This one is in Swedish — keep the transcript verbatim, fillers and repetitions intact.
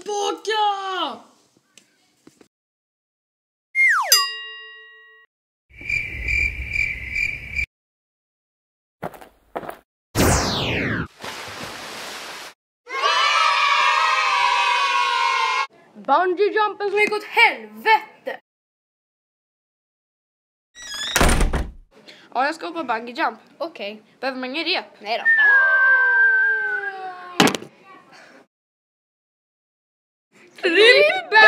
tillbaka! Bungee jumpen som gick åt helvete. Ja, jag ska hoppa bungee jump. Okej. Okay. Behöver man ingen rep? Nej då. Tripp!